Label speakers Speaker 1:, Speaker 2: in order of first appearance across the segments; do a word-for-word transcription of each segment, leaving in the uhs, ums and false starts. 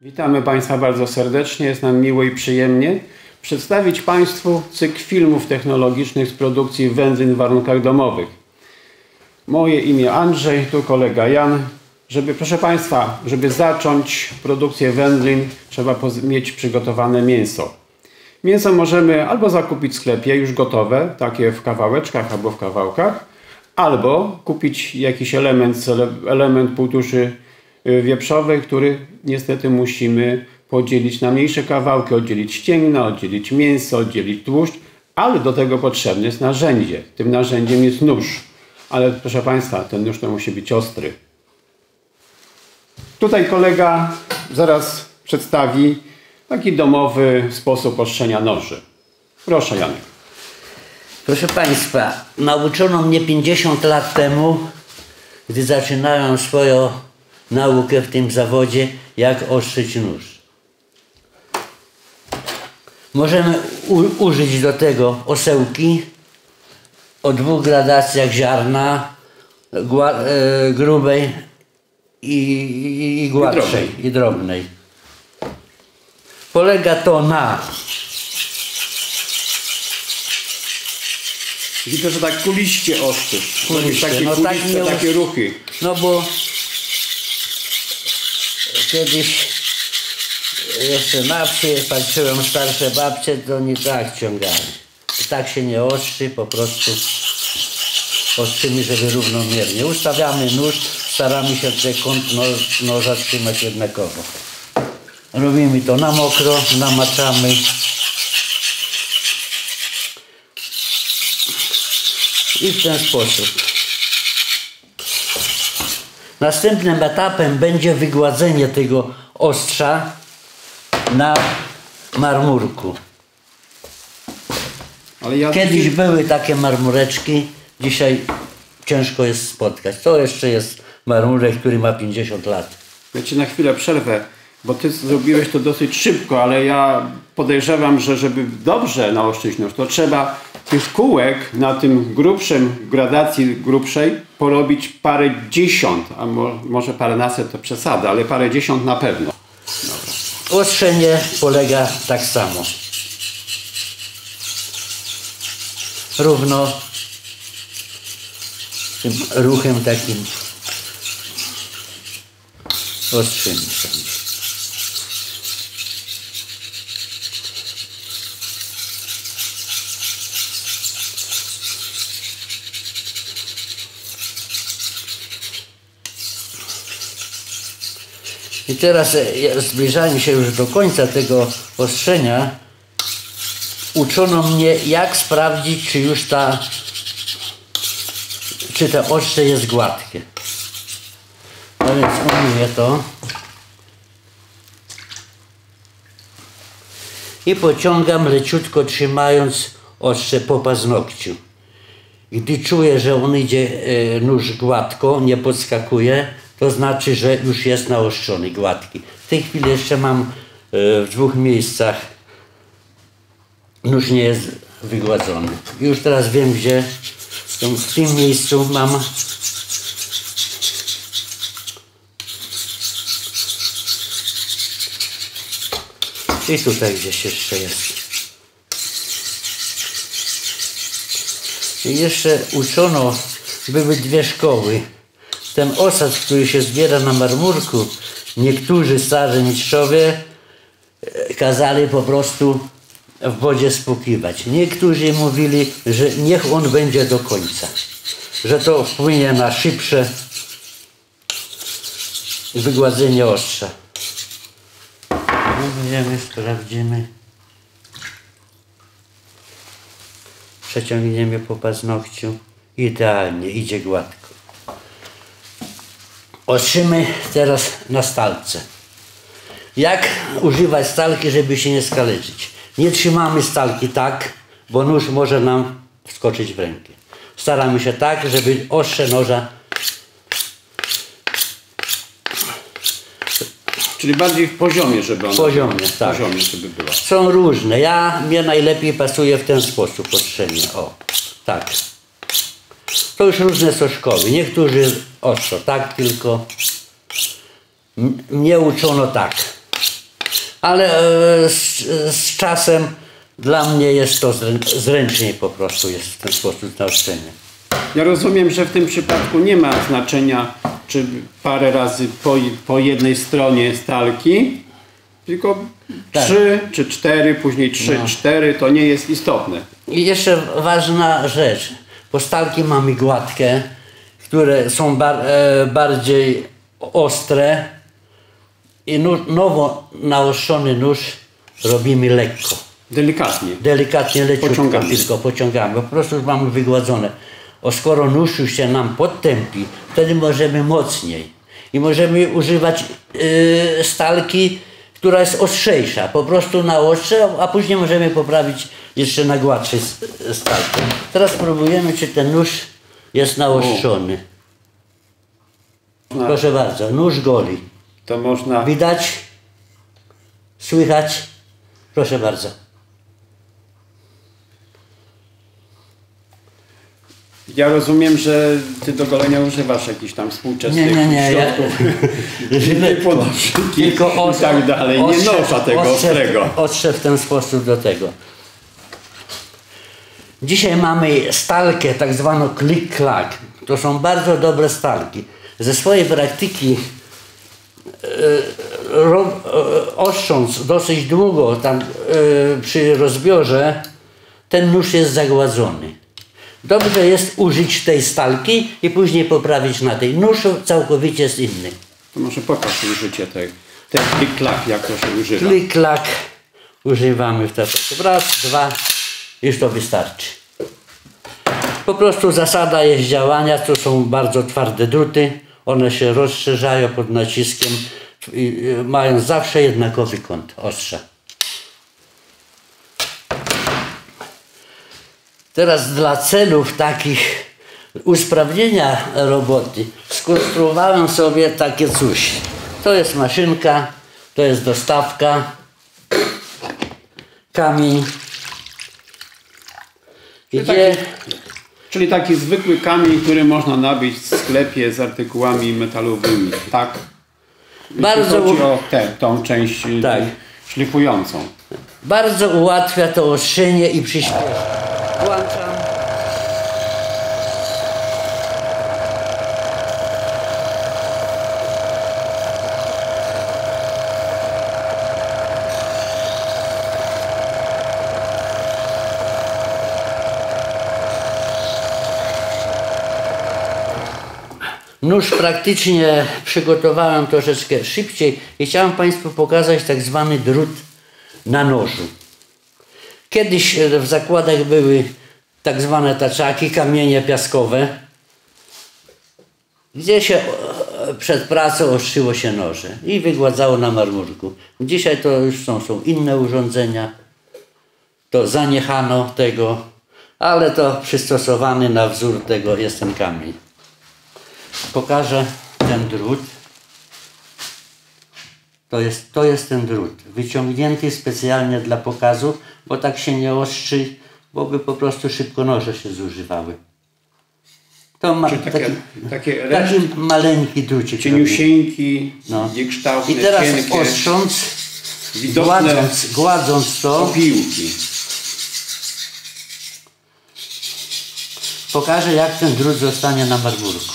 Speaker 1: Witamy Państwa bardzo serdecznie, jest nam miło i przyjemnie przedstawić Państwu cykl filmów technologicznych z produkcji wędlin w warunkach domowych. Moje imię Andrzej, tu kolega Jan. Żeby, proszę Państwa, żeby zacząć produkcję wędlin, trzeba mieć przygotowane mięso. Mięso możemy albo zakupić w sklepie już gotowe, takie w kawałeczkach albo w kawałkach, albo kupić jakiś element, element półtuszy wieprzowej, który niestety musimy podzielić na mniejsze kawałki, oddzielić ścięgna, oddzielić mięso, oddzielić tłuszcz, ale do tego potrzebne jest narzędzie. Tym narzędziem jest nóż. Ale proszę Państwa, ten nóż to musi być ostry. Tutaj kolega zaraz przedstawi taki domowy sposób ostrzenia noży. Proszę, Janek.
Speaker 2: Proszę Państwa, nauczono mnie pięćdziesiąt lat temu, gdy zaczynałem swoją naukę w tym zawodzie, jak ostrzyć nóż. Możemy u, użyć do tego osełki o dwóch gradacjach ziarna, gła, e, grubej i, i, i gładszej, i drobnej. Polega to na...
Speaker 1: Widzę, że tak kuliście ostrzysz.
Speaker 2: Kuliście,
Speaker 1: takie,
Speaker 2: no
Speaker 1: kuliście,
Speaker 2: tak nie...
Speaker 1: takie ruchy.
Speaker 2: No bo kiedyś jeszcze na wsi patrzyłem starsze babcie, to nie tak ciągali. I tak się nie ostrzy, po prostu ostrzymy, żeby równomiernie. Ustawiamy nóż, staramy się ten kąt no, noża trzymać jednakowo. Robimy to na mokro, namaczamy. I w ten sposób. Następnym etapem będzie wygładzenie tego ostrza na marmurku. Ale ja Kiedyś tu... były takie marmureczki, dzisiaj ciężko jest spotkać. To jeszcze jest marmurek, który ma pięćdziesiąt lat.
Speaker 1: Ja Cię na chwilę przerwę, bo Ty zrobiłeś to dosyć szybko, ale ja podejrzewam, że żeby dobrze naostrzyć nóż, to trzeba tych kółek na tym grubszym, gradacji grubszej porobić parę dziesiąt, a mo może paręnaset to przesada, ale parę dziesiąt na pewno. Dobra.
Speaker 2: Ostrzenie polega tak samo. Równo tym ruchem takim ostrzymy sobie. I teraz, zbliżając się już do końca tego ostrzenia, uczono mnie, jak sprawdzić, czy już ta, czy to ostrze jest gładkie. A więc umyję to i pociągam leciutko, trzymając ostrze po paznokciu. Gdy czuję, że on idzie e, nóż gładko, nie podskakuje, to znaczy, że już jest naostrzony, gładki. W tej chwili jeszcze mam e, w dwóch miejscach nóż nie jest wygładzony. I już teraz wiem, gdzie w tym miejscu mam i tutaj gdzieś jeszcze jest. I jeszcze uczono, były dwie szkoły. Ten osad, który się zbiera na marmurku, niektórzy starzy mistrzowie kazali po prostu w wodzie spłukiwać. Niektórzy mówili, że niech on będzie do końca, że to wpłynie na szybsze wygładzenie ostrza. No, weźmiemy, sprawdzimy. Przeciągniemy po paznokciu. Idealnie, idzie gładko. Ostrzymy teraz na stalce. Jak używać stalki, żeby się nie skaleczyć? Nie trzymamy stalki tak, bo nóż może nam wskoczyć w rękę. Staramy się tak, żeby ostrze noża...
Speaker 1: Czyli bardziej w poziomie, żeby ona...
Speaker 2: W poziomie, tak.
Speaker 1: W poziomie, żeby była.
Speaker 2: Są różne. Ja, mnie najlepiej pasuje w ten sposób ostrzenie. O, tak. To już różne są szkoły. Niektórzy ostro tak, tylko mnie uczono tak. ale e, z, z czasem dla mnie jest to zrę, zręczniej po prostu jest w ten sposób naoszczenie.
Speaker 1: Ja rozumiem, że w tym przypadku nie ma znaczenia, czy parę razy po, po jednej stronie stalki, tylko
Speaker 2: tak.
Speaker 1: trzy czy cztery, później trzy,
Speaker 2: no.
Speaker 1: cztery, to nie jest istotne.
Speaker 2: I jeszcze ważna rzecz. Postalki mamy gładkie, które są bar, e, bardziej ostre i nóż, nowo naostrzony nóż robimy lekko.
Speaker 1: Delikatnie.
Speaker 2: Delikatnie, leciutko,
Speaker 1: Pociągamy.
Speaker 2: tylko pociągamy. Po prostu już mamy wygładzone. O skoro nóż już się nam podtępi, wtedy możemy mocniej. I możemy używać yy, stalki, która jest ostrzejsza. Po prostu na ostrze, a później możemy poprawić jeszcze na gładszej stalkę. Teraz spróbujemy, czy ten nóż jest naostrzony.
Speaker 1: No.
Speaker 2: Proszę bardzo, nóż goli.
Speaker 1: To można...
Speaker 2: Widać? Słychać? Proszę bardzo.
Speaker 1: Ja rozumiem, że ty do golenia używasz jakichś tam współczesnych
Speaker 2: Nie, nie, nie,
Speaker 1: środków,
Speaker 2: ja...
Speaker 1: nie podnoszyki i
Speaker 2: os...
Speaker 1: tak dalej, nie noża tego ostrego.
Speaker 2: Ostrze w ten sposób do tego. Dzisiaj mamy stalkę, tak zwaną click-clack. To są bardzo dobre stalki. Ze swojej praktyki e, ostrząc dosyć długo tam e, przy rozbiorze, ten nóż jest zagładzony. Dobrze jest użyć tej stalki i później poprawić na tej. Nóż całkowicie jest inny.
Speaker 1: To może pokaż użycie tej, tej click-clack, jak to się używa.
Speaker 2: Click-clack używamy w ten sposób. Raz, dwa, już to wystarczy. Po prostu zasada jest działania, to są bardzo twarde druty. One się rozszerzają pod naciskiem i mają zawsze jednakowy kąt ostrza. Teraz dla celów takich usprawnienia roboty skonstruowałem sobie takie coś. To jest maszynka, to jest dostawka, kamień.
Speaker 1: Czyli
Speaker 2: Gdzie...
Speaker 1: taki, czyli taki zwykły kamień, który można nabyć w sklepie z artykułami metalowymi, tak?
Speaker 2: Bardzo
Speaker 1: Jeśli chodzi o tę, tą część
Speaker 2: tak.
Speaker 1: szlifującą.
Speaker 2: Bardzo ułatwia to ostrzenie i przyspiesza. Włączam. Nóż praktycznie przygotowałem troszeczkę szybciej i chciałem Państwu pokazać tak zwany drut na nożu. Kiedyś w zakładach były tak zwane taczaki, kamienie piaskowe, gdzie się przed pracą ostrzyło się noże i wygładzało na marmurku. Dzisiaj to już są, są inne urządzenia, to zaniechano tego, ale to przystosowany na wzór tego jest ten kamień. Pokażę ten drut. To jest, to jest ten drut, wyciągnięty specjalnie dla pokazu, bo tak się nie ostrzy, bo by po prostu szybko noże się zużywały. To ma,
Speaker 1: Czyli takie,
Speaker 2: taki,
Speaker 1: takie
Speaker 2: taki maleńki drucik.
Speaker 1: cieniusieńki,
Speaker 2: no.
Speaker 1: niekształtne,
Speaker 2: I teraz
Speaker 1: cienkie,
Speaker 2: ostrząc,
Speaker 1: widoczne
Speaker 2: gładząc, gładząc to,
Speaker 1: opiłki.
Speaker 2: pokażę, jak ten drut zostanie na marmurku.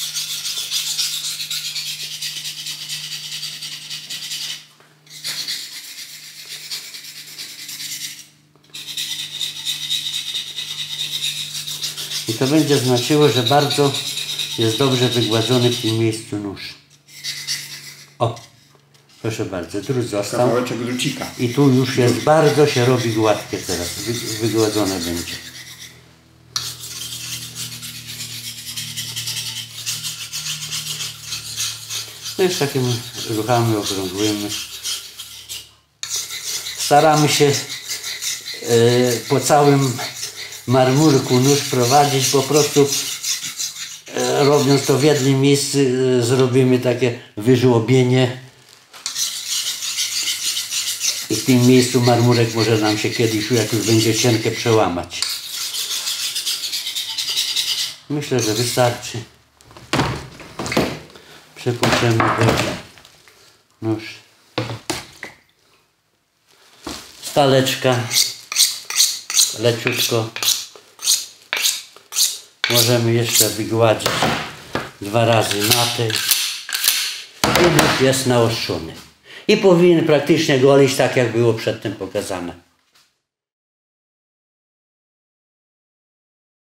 Speaker 2: I to będzie znaczyło, że bardzo jest dobrze wygładzony w tym miejscu nóż. O, proszę bardzo, drut został.
Speaker 1: Kawałeczek drucika.
Speaker 2: I tu już jest, bardzo się robi gładkie teraz, wy, wygładzone będzie. To jest takimi ruchami okrągłymi. Staramy się yy, po całym marmurku nóż prowadzić, po prostu e, robiąc to w jednym miejscu e, zrobimy takie wyżłobienie i w tym miejscu marmurek może nam się kiedyś, jak już będzie cienkie, przełamać. Myślę, że wystarczy. Przepuszczamy nóż. staleczka, leciutko. Możemy jeszcze wygładzić dwa razy na tej. I nóż jest naostrzony. I powinien praktycznie golić tak, jak było przedtem pokazane.